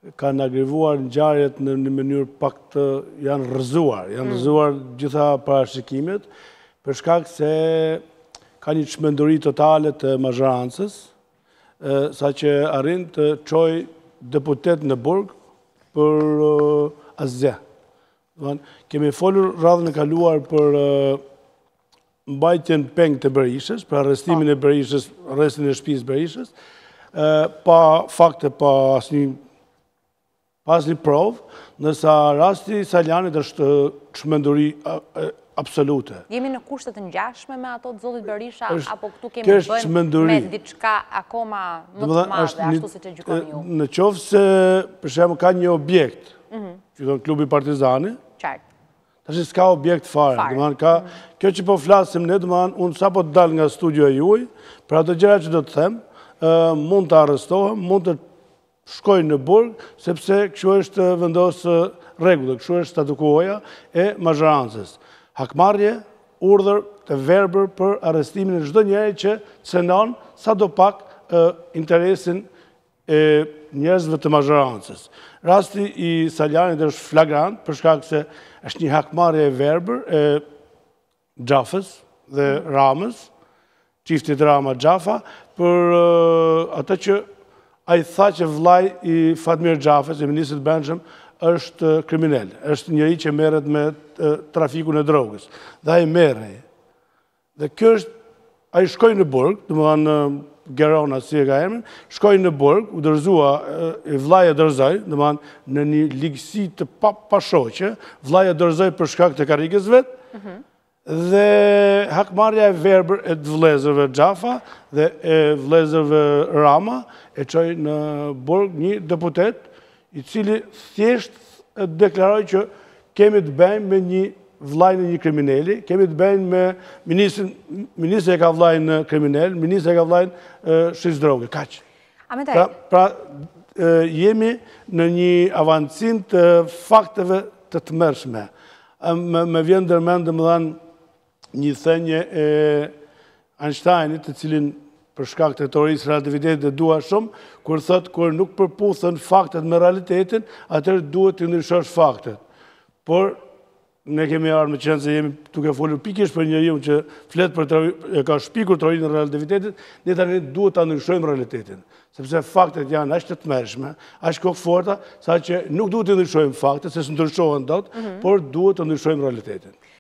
kanë agrivuar ngjarjet në një mënyrë pak të janë rrëzuar gjitha parashikimet, për shkak se ka një çmenduri totale të mazharancës, saqë arrin të çojë deputet në burg për asgjë. Kemi folur radhën e kaluar për mbajtjen peng të Berishës, për arrestimin e Berishës, arrestin e shtëpisë Berishës, pa fakte, pa asnjë provë, ndërsa rasti Saljanit është çmenduri absolute. Jemi në kushte të ngjashme me ato të zollit Berisha, apo këtu kemi bënë me diçka akoma më të madhe, ashtu siç e gjykoni ju? Në qoftë se, për shembull, ka një objekt, që thon klubi Partizani, qartë. Tash s'ka objekt fare. Kjo që po flasim ne, unë sapo të dal nga studioja juaj, për ato gjëra që do të them, mund të arrestohem, mund të shkoj në burg, sepse kështu është vendosë rregull, kështu është statutoja e mazharancës. Hakmarrje, urdhër të verbër për arrestimin e çdo njeri që cënon sadopak interesin e njerëzve të mazharancës. Rasti i Saljanit është flagrant për shkak se është një hakmarrje e verbër e Xhafës dhe Ramës, çiftit Rama Xhafa, për atë që ai tha që vllai i Fatmir Xhafës, i ministrit brendshëm, është kriminal, është njëri që merret me trafikun e drogës. Dhe ai merrej. Dhe kjo është, ai shkoi në burg, domethënë Gerona si e ka emrin, shkoi në burg, u dorëzua, vllai e dorëzoi, domethënë në një ligësi të pashoqe, vllai e dorëzoi për shkak të karrikës vet. Dhe hakmarrja e verbër e të vëllezërve Xhafa dhe e vëllezërve Rama e çoi në burg një deputet i cili thjesht deklaroi që kemi të bëjmë me një vllajën e një kriminali, kemi të bëjmë me ministri e ka vllajën kriminal, ministri e ka vllajën shitës droge, kaq. Pra jemi në një avancim të fakteve të tmerrshme. Më vjen ndërmend domethënë një thënie e Einsteinit, të cilin për shkak të teorisë relativitetit e dua shumë, kur thotë kur nuk përputhen faktet me realitetin, atëherë duhet të ndryshosh faktet. Por ne kemi ardhur me qenë se jemi duke folur pikërisht për njeriu që flet për ka shpikur teorinë e relativitetit, ne tani duhet ta ndryshojmë realitetin, sepse faktet janë aq të tmerrshme, aq kokëforta, saqë nuk duhet të ndryshojmë faktet, se s'ndryshohen dot, por duhet të ndryshojmë realitetin.